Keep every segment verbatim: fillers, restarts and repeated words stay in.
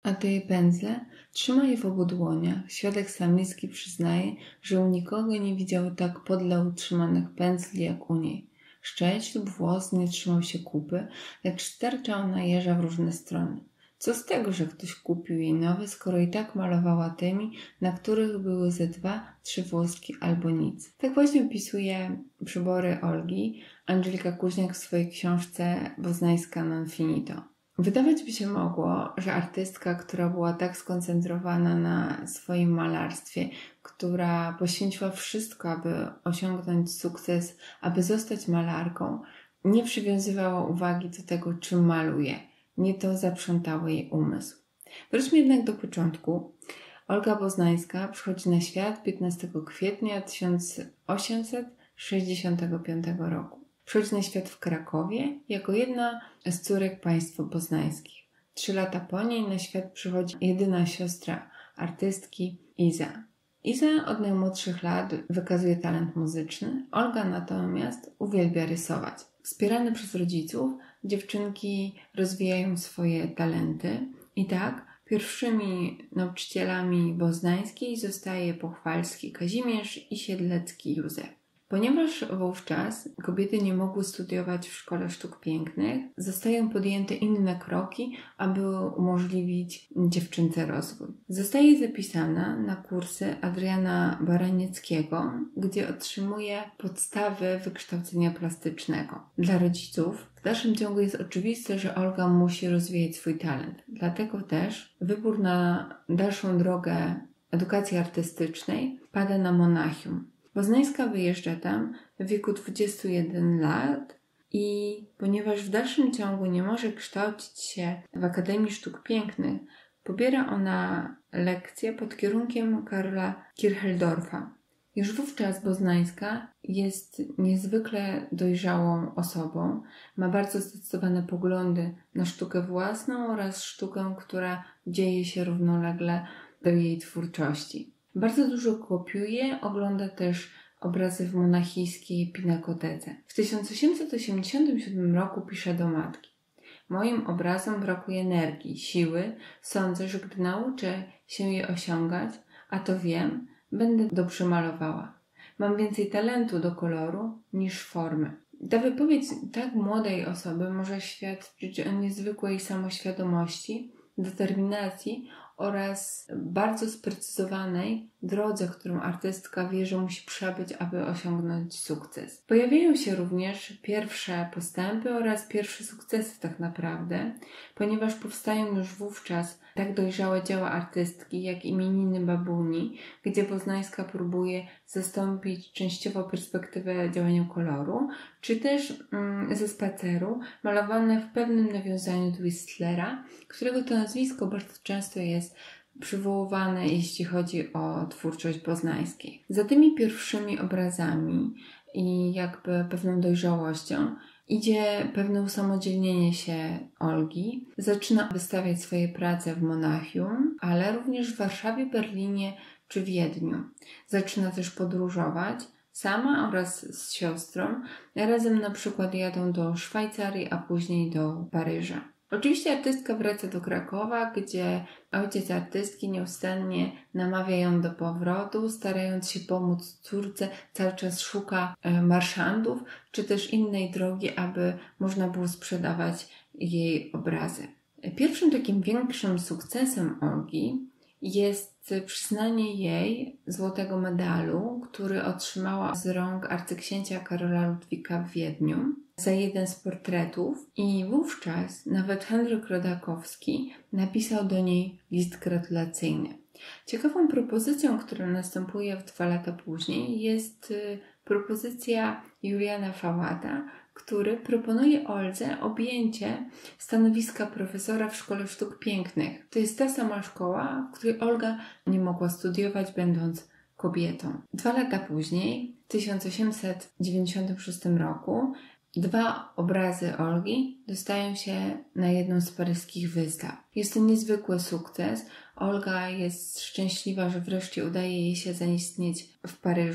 a te jej pędzle trzyma je w obu dłoniach. Świadek Samicki przyznaje, że u nikogo nie widział tak podle utrzymanych pędzli jak u niej. Szczeć lub włos nie trzymał się kupy, lecz sterczał na jeża w różne strony. Co z tego, że ktoś kupił jej nowy, skoro i tak malowała tymi, na których były ze dwa, trzy włoski albo nic. Tak właśnie opisuje przybory Olgi Angelika Kuźniak w swojej książce Boznańska non finito. Wydawać by się mogło, że artystka, która była tak skoncentrowana na swoim malarstwie, która poświęciła wszystko, aby osiągnąć sukces, aby zostać malarką, nie przywiązywała uwagi do tego, czym maluje. Nie to zaprzątało jej umysł. Wróćmy jednak do początku. Olga Boznańska przychodzi na świat piętnastego kwietnia tysiąc osiemset sześćdziesiątego piątego roku. Przychodzi na świat w Krakowie jako jedna z córek państw poznańskich. Trzy lata po niej na świat przychodzi jedyna siostra artystki Iza. Iza od najmłodszych lat wykazuje talent muzyczny, Olga natomiast uwielbia rysować. Wspierane przez rodziców, dziewczynki rozwijają swoje talenty i tak pierwszymi nauczycielami Boznańskiej zostaje Pochwalski Kazimierz i Siedlecki Józef. Ponieważ wówczas kobiety nie mogły studiować w Szkole Sztuk Pięknych, zostają podjęte inne kroki, aby umożliwić dziewczynce rozwój. Zostaje zapisana na kursy Adriana Baranieckiego, gdzie otrzymuje podstawy wykształcenia plastycznego. Dla rodziców w dalszym ciągu jest oczywiste, że Olga musi rozwijać swój talent. Dlatego też wybór na dalszą drogę edukacji artystycznej pada na Monachium. Boznańska wyjeżdża tam w wieku dwudziestu jeden lat i ponieważ w dalszym ciągu nie może kształcić się w Akademii Sztuk Pięknych, pobiera ona lekcje pod kierunkiem Karola Kircheldorfa. Już wówczas Boznańska jest niezwykle dojrzałą osobą, ma bardzo zdecydowane poglądy na sztukę własną oraz sztukę, która dzieje się równolegle do jej twórczości. Bardzo dużo kopiuje, ogląda też obrazy w monachijskiej pinakotece. W tysiąc osiemset osiemdziesiątym siódmym roku pisze do matki: moim obrazom brakuje energii, siły. Sądzę, że gdy nauczę się je osiągać, a to wiem, będę dobrze malowała. Mam więcej talentu do koloru niż formy. Ta wypowiedź tak młodej osoby może świadczyć o niezwykłej samoświadomości, determinacji oraz bardzo sprecyzowanej drodze, którą artystka wie, że musi przebyć, aby osiągnąć sukces. Pojawiają się również pierwsze postępy oraz pierwsze sukcesy tak naprawdę, ponieważ powstają już wówczas tak dojrzałe dzieła artystki jak Imieniny babuni, gdzie Boznańska próbuje zastąpić częściowo perspektywę działania koloru, czy też mm, ze spaceru, malowane w pewnym nawiązaniu do Whistlera, którego to nazwisko bardzo często jest przywoływane, jeśli chodzi o twórczość Boznańskiej. Za tymi pierwszymi obrazami i jakby pewną dojrzałością idzie pewne usamodzielnienie się Olgi. Zaczyna wystawiać swoje prace w Monachium, ale również w Warszawie, Berlinie czy Wiedniu. Zaczyna też podróżować sama oraz z siostrą. Razem na przykład jadą do Szwajcarii, a później do Paryża. Oczywiście artystka wraca do Krakowa, gdzie ojciec artystki nieustannie namawia ją do powrotu, starając się pomóc córce, cały czas szuka marszandów, czy też innej drogi, aby można było sprzedawać jej obrazy. Pierwszym takim większym sukcesem Olgi jest przyznanie jej złotego medalu, który otrzymała z rąk arcyksięcia Karola Ludwika w Wiedniu za jeden z portretów i wówczas nawet Henryk Rodakowski napisał do niej list gratulacyjny. Ciekawą propozycją, która następuje w dwa lata później, jest propozycja Juliana Fałata, który proponuje Oldze objęcie stanowiska profesora w Szkole Sztuk Pięknych. To jest ta sama szkoła, w której Olga nie mogła studiować, będąc kobietą. Dwa lata później, w tysiąc osiemset dziewięćdziesiątym szóstym roku, dwa obrazy Olgi dostają się na jedną z paryskich wystaw. Jest to niezwykły sukces. Olga jest szczęśliwa, że wreszcie udaje jej się zaistnieć w Paryżu.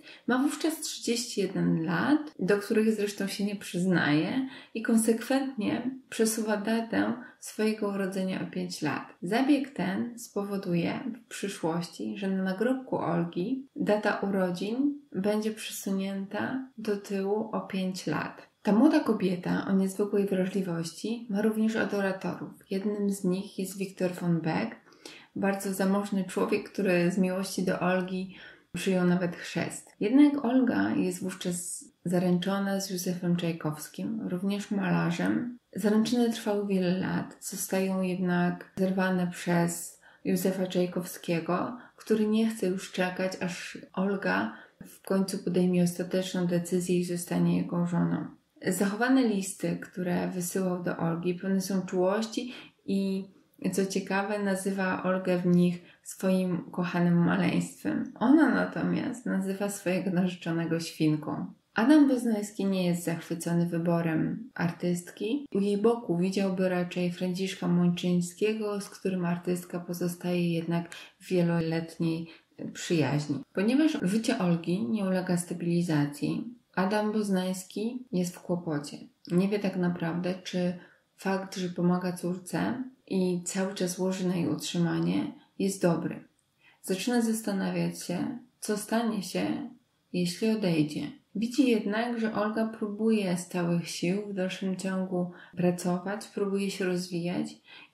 Ma wówczas trzydzieści jeden lat, do których zresztą się nie przyznaje i konsekwentnie przesuwa datę swojego urodzenia o pięć lat. Zabieg ten spowoduje w przyszłości, że na nagrobku Olgi data urodzin będzie przesunięta do tyłu o pięć lat. Ta młoda kobieta o niezwykłej wrażliwości ma również adoratorów. Jednym z nich jest Wiktor von Beck, bardzo zamożny człowiek, który z miłości do Olgi przyjął nawet chrzest. Jednak Olga jest wówczas zaręczona z Józefem Czajkowskim, również malarzem. Zaręczyny trwały wiele lat, zostają jednak zerwane przez Józefa Czajkowskiego, który nie chce już czekać, aż Olga w końcu podejmie ostateczną decyzję i zostanie jego żoną. Zachowane listy, które wysyłał do Olgi, pełne są czułości i, co ciekawe, nazywa Olgę w nich swoim kochanym maleństwem. Ona natomiast nazywa swojego narzeczonego świnką. Adam Boznański nie jest zachwycony wyborem artystki. U jej boku widziałby raczej Franciszka Mączyńskiego, z którym artystka pozostaje jednak w wieloletniej przyjaźni. Ponieważ życie Olgi nie ulega stabilizacji, Adam Boznański jest w kłopocie. Nie wie tak naprawdę, czy fakt, że pomaga córce i cały czas łoży na jej utrzymanie, jest dobry. Zaczyna zastanawiać się, co stanie się, jeśli odejdzie. Widzi jednak, że Olga próbuje z całych sił w dalszym ciągu pracować, próbuje się rozwijać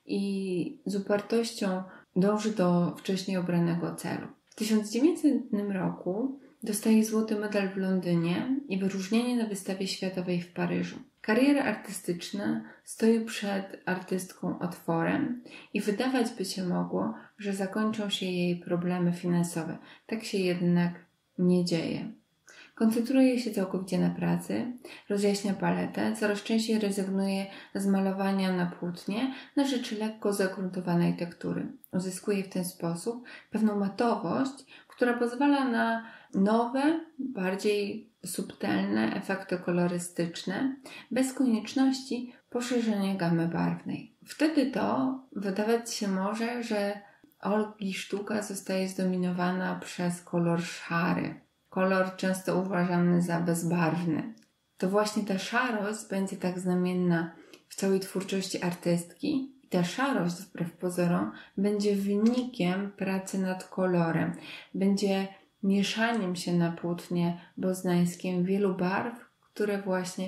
i z upartością dąży do wcześniej obranego celu. W tysiąc dziewięćsetnym roku dostaje złoty medal w Londynie i wyróżnienie na wystawie światowej w Paryżu. Kariera artystyczna stoi przed artystką otworem i wydawać by się mogło, że zakończą się jej problemy finansowe. Tak się jednak nie dzieje. Koncentruje się całkowicie na pracy, rozjaśnia paletę, coraz częściej rezygnuje z malowania na płótnie na rzecz lekko zagruntowanej tektury. Uzyskuje w ten sposób pewną matowość, która pozwala na nowe, bardziej subtelne efekty kolorystyczne, bez konieczności poszerzenia gamy barwnej. Wtedy to wydawać się może, że Olgi sztuka zostaje zdominowana przez kolor szary. Kolor często uważany za bezbarwny. To właśnie ta szarość będzie tak znamienna w całej twórczości artystki i ta szarość, wbrew pozorom, będzie wynikiem pracy nad kolorem. Będzie mieszaniem się na płótnie boznańskim wielu barw, które właśnie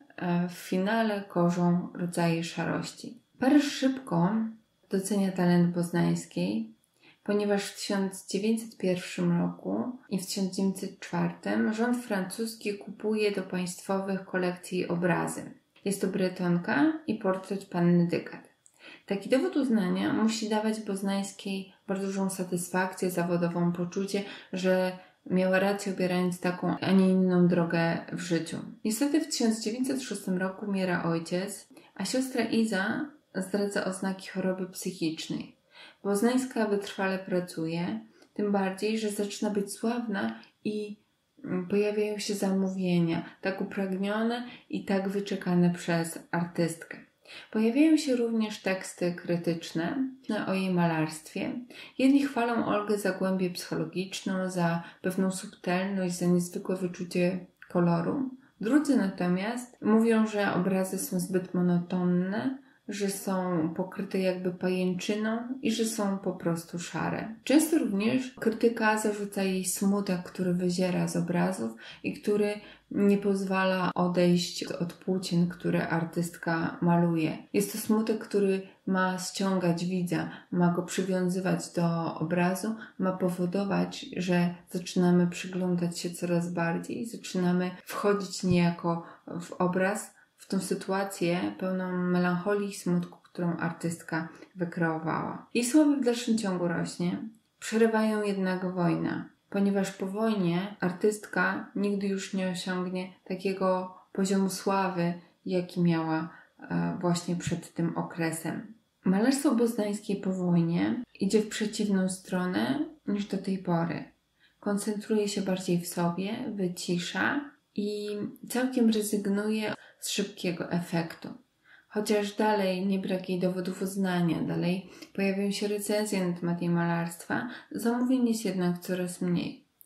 w finale korzą rodzaje szarości. Paryż szybko docenia talent Boznańskiej, ponieważ w tysiąc dziewięćset pierwszym roku i w tysiąc dziewięćset czwartym rząd francuski kupuje do państwowych kolekcji obrazy. Jest to Bretonka i portret panny Dykat. Taki dowód uznania musi dawać Boznańskiej bardzo dużą satysfakcję zawodową, poczucie, że miała rację, obierając taką, a nie inną drogę w życiu. Niestety w tysiąc dziewięćset szóstym roku umiera ojciec, a siostra Iza zdradza oznaki choroby psychicznej. Boznańska wytrwale pracuje, tym bardziej, że zaczyna być sławna i pojawiają się zamówienia, tak upragnione i tak wyczekane przez artystkę. Pojawiają się również teksty krytyczne o jej malarstwie. Jedni chwalą Olgę za głębię psychologiczną, za pewną subtelność, za niezwykłe wyczucie koloru. Drudzy natomiast mówią, że obrazy są zbyt monotonne, że są pokryte jakby pajęczyną i że są po prostu szare. Często również krytyka zarzuca jej smutek, który wyziera z obrazów i który nie pozwala odejść od płócien, które artystka maluje. Jest to smutek, który ma ściągać widza, ma go przywiązywać do obrazu, ma powodować, że zaczynamy przyglądać się coraz bardziej, zaczynamy wchodzić niejako w obraz, w tą sytuację pełną melancholii i smutku, którą artystka wykreowała. Jej sława w dalszym ciągu rośnie, przerywają jednak wojna, ponieważ po wojnie artystka nigdy już nie osiągnie takiego poziomu sławy, jaki miała właśnie przed tym okresem. Malarstwo boznańskie po wojnie idzie w przeciwną stronę niż do tej pory. Koncentruje się bardziej w sobie, wycisza i całkiem rezygnuje z szybkiego efektu. Chociaż dalej nie brak jej dowodów uznania, dalej pojawiają się recenzje na temat jej malarstwa, zamówień jest jednak coraz mniej.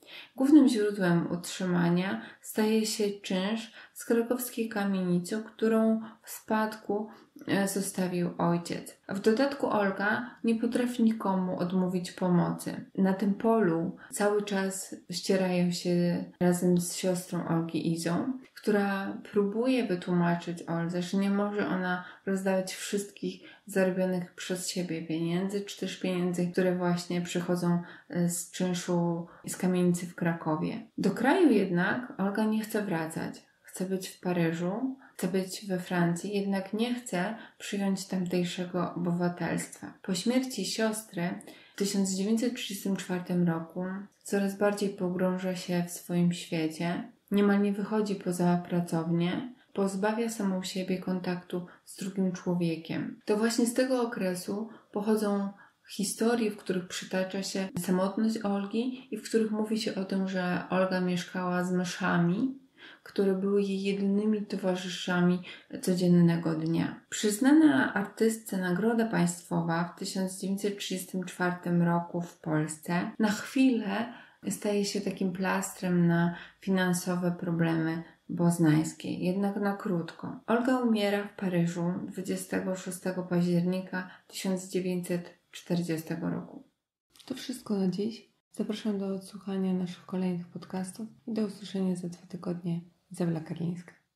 Głównym źródłem utrzymania staje się czynsz z krakowskiej kamienicy, którą w spadku zostawił ojciec. W dodatku Olga nie potrafi nikomu odmówić pomocy. Na tym polu cały czas ścierają się razem z siostrą Olgi Izą, która próbuje wytłumaczyć Oldze, że nie może ona rozdawać wszystkich zarobionych przez siebie pieniędzy, czy też pieniędzy, które właśnie przychodzą z czynszu z kamienicy w Krakowie. Do kraju jednak Olga nie chce wracać. Chce być w Paryżu, chce być we Francji, jednak nie chce przyjąć tamtejszego obywatelstwa. Po śmierci siostry w tysiąc dziewięćset trzydziestym czwartym roku coraz bardziej pogrąża się w swoim świecie, niemal nie wychodzi poza pracownię, pozbawia samą siebie kontaktu z drugim człowiekiem. To właśnie z tego okresu pochodzą historii, w których przytacza się samotność Olgi i w których mówi się o tym, że Olga mieszkała z myszami, które były jej jedynymi towarzyszami codziennego dnia. Przyznana artystce Nagroda Państwowa w tysiąc dziewięćset trzydziestym czwartym roku w Polsce na chwilę staje się takim plastrem na finansowe problemy boznańskie, jednak na krótko. Olga umiera w Paryżu dwudziestego szóstego października tysiąc dziewięćset czterdziestego roku. To wszystko na dziś. Zapraszam do odsłuchania naszych kolejnych podcastów i do usłyszenia za dwa tygodnie. Izabela Karlińska.